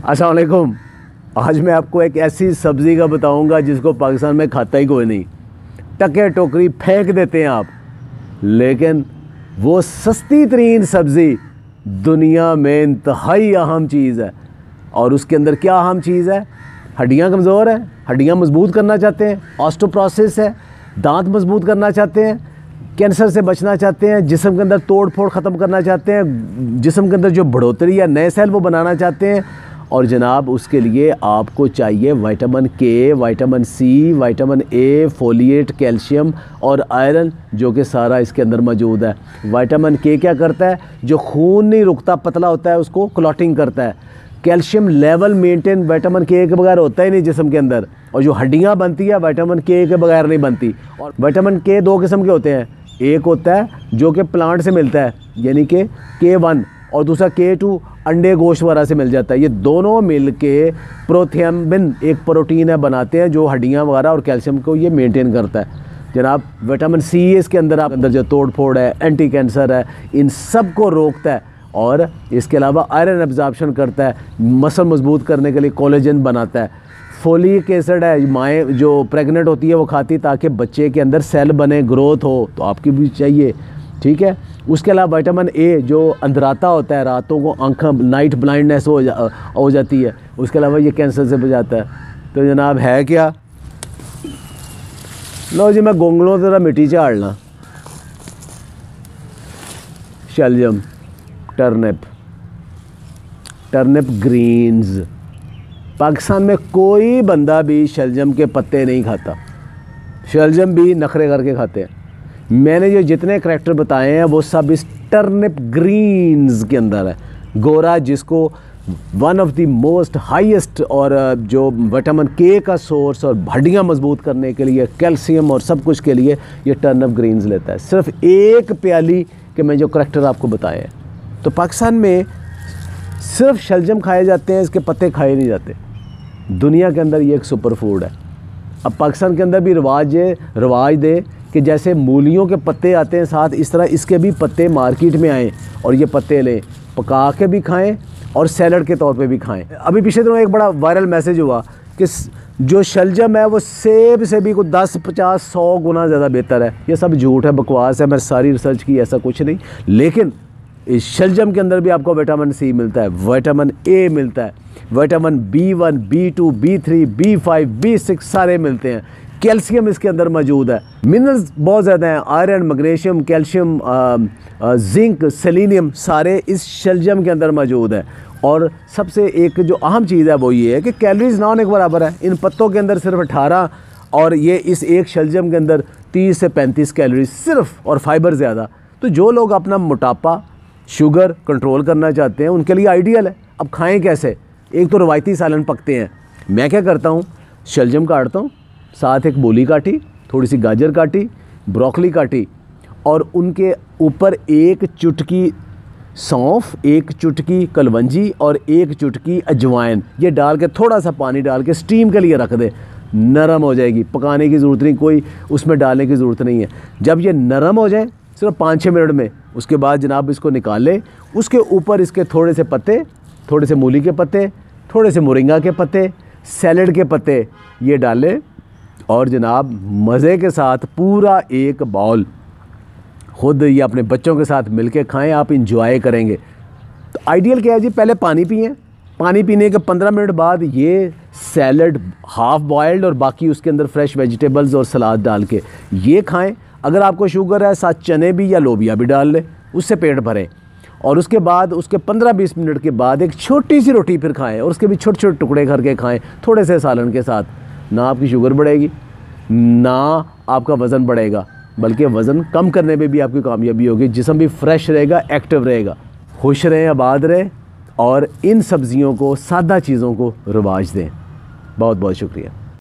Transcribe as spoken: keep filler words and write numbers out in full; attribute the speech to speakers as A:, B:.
A: अस्सलाम वालेकुम। आज मैं आपको एक ऐसी सब्ज़ी का बताऊंगा जिसको पाकिस्तान में खाता ही कोई नहीं। टके टोकरी फेंक देते हैं आप, लेकिन वो सस्ती तरीन सब्ज़ी दुनिया में इंतहाई अहम चीज़ है। और उसके अंदर क्या अहम चीज़ है? हड्डियाँ कमज़ोर है, हड्डियाँ मजबूत करना चाहते हैं, ऑस्टोप्रोसिस है, दांत मजबूत करना चाहते हैं, कैंसर से बचना चाहते हैं, जिस्म के अंदर तोड़ फोड़ ख़त्म करना चाहते हैं, जिस्म के अंदर जो बढ़ोतरी या नए सेल वो बनाना चाहते हैं। और जनाब उसके लिए आपको चाहिए vitamin K, vitamin C, vitamin A, folate, calcium और आयरन, जो कि सारा इसके अंदर मौजूद है। विटामिन के क्या करता है? जो खून नहीं रुकता, पतला होता है, उसको क्लॉटिंग करता है। कैल्शियम लेवल मेंटेन विटामिन के के बगैर होता ही नहीं जिस्म के अंदर। और जो हड्डियां बनती है विटामिन के के बगैर नहीं बनती। और विटामिन के दो किस्म के होते हैं, एक होता है जो कि प्लांट से मिलता है यानी कि के वन, और दूसरा के टू अंडे गोश्त वगैरह से मिल जाता है। ये दोनों मिल के प्रोथियम्बिन एक प्रोटीन है बनाते हैं जो हड्डियाँ वगैरह और कैल्शियम को ये मेंटेन करता है। जनाब विटामिन सी इसके अंदर, आप अंदर जो तोड़ फोड़ है, एंटी कैंसर है, इन सब को रोकता है। और इसके अलावा आयरन एब्जॉर्प्शन करता है, मसल मजबूत करने के लिए कोलेजन बनाता है। फोलिक एसिड है, माएँ जो प्रेग्नेंट होती है वो खाती ताकि बच्चे के अंदर सेल बने, ग्रोथ हो, तो आपकी भी चाहिए, ठीक है। उसके अलावा विटामिन ए जो अंधराता होता है, रातों को आँखें नाइट ब्लाइंडनेस हो जा हो जाती है, उसके अलावा ये कैंसर से बचाता है। तो जनाब है क्या? लो जी, मैं गोंगलों ज़रा मिट्टी झाड़ना। शलजम, टर्निप, टर्निप ग्रीन्स। पाकिस्तान में कोई बंदा भी शलजम के पत्ते नहीं खाता, शलजम भी नखरे करके खाते हैं। मैंने जो जितने करैक्टर बताए हैं वो सब इस टर्निप ग्रीन्स के अंदर है। गोरा, जिसको one of the most highest और जो विटामिन के का सोर्स और हड्डियाँ मजबूत करने के लिए, कैल्शियम और सब कुछ के लिए ये टर्निप ग्रीन्स लेता है। सिर्फ एक प्याली के मैं जो करैक्टर आपको बताए हैं। तो पाकिस्तान में सिर्फ शलजम खाए जाते हैं, इसके पत्ते खाए नहीं जाते। दुनिया के अंदर ये एक सुपर फूड है। अब पाकिस्तान के अंदर भी रिवाज रिवाज दे कि जैसे मूलियों के पत्ते आते हैं साथ, इस तरह इसके भी पत्ते मार्केट में आएँ और ये पत्ते लें, पका के भी खाएं और सैलड के तौर पे भी खाएं। अभी पिछले दिनों एक बड़ा वायरल मैसेज हुआ कि जो शलजम है वो सेब से भी कुछ दस पचास सौ गुना ज़्यादा बेहतर है। ये सब झूठ है, बकवास है, मैंने सारी रिसर्च की, ऐसा कुछ नहीं। लेकिन इस शलजम के अंदर भी आपको विटामिन सी मिलता है, विटामिन ए मिलता है, vitamin B one, B two, B three, B five, B six सारे मिलते हैं। कैल्शियम इसके अंदर मौजूद है, मिनरल्स बहुत ज़्यादा हैं, iron, magnesium, calcium, zinc, selenium सारे इस शलजम के अंदर मौजूद है। और सबसे एक जो अहम चीज़ है वो ये है कि कैलोरीज ना होने के बराबर है। इन पत्तों के अंदर सिर्फ अठारह और ये इस एक शलजम के अंदर तीस से पैंतीस कैलोरीज सिर्फ, और फाइबर ज़्यादा। तो जो लोग अपना मोटापा, शुगर कंट्रोल करना चाहते हैं उनके लिए आइडियल है। अब खाएँ कैसे? एक तो रवायती सालन पकते हैं। मैं क्या करता हूँ, शलजम काटता हूँ, साथ एक मूली काटी, थोड़ी सी गाजर काटी, ब्रोकली काटी, और उनके ऊपर एक चुटकी सौंफ, एक चुटकी कलवंजी और एक चुटकी अजवाइन, ये डाल के थोड़ा सा पानी डाल के स्टीम के लिए रख दे। नरम हो जाएगी, पकाने की ज़रूरत नहीं, कोई उसमें डालने की ज़रूरत नहीं है। जब ये नरम हो जाए सिर्फ पाँच छः मिनट में, उसके बाद जनाब इसको निकाल ले। उसके ऊपर इसके थोड़े से पत्ते, थोड़े से मूली के पत्ते, थोड़े से मोरिंगा के पत्ते, सैलड के पत्ते ये डालें और जनाब मज़े के साथ पूरा एक बाउल खुद या अपने बच्चों के साथ मिलके खाएं, आप इंजॉय करेंगे। तो आइडियल क्या है जी? पहले पानी पिएं, पानी पीने के पंद्रह मिनट बाद ये सैलड हाफ़ बॉयल्ड और बाकी उसके अंदर फ्रेश वेजिटेबल्स और सलाद डाल के ये खाएं। अगर आपको शुगर है साथ चने भी या लोबिया भी डाल लें, उससे पेट भरें। और उसके बाद उसके पंद्रह बीस मिनट के बाद एक छोटी सी रोटी फिर खाएं और उसके भी छोटे छोटे टुकड़े करके खाएं थोड़े से सालन के साथ। ना आपकी शुगर बढ़ेगी, ना आपका वज़न बढ़ेगा, बल्कि वज़न कम करने में भी आपकी कामयाबी होगी। जिस्म भी फ्रेश रहेगा, एक्टिव रहेगा। खुश रहें, आबाद रहें और इन सब्ज़ियों को, सादा चीज़ों को रवाज दें। बहुत बहुत शुक्रिया।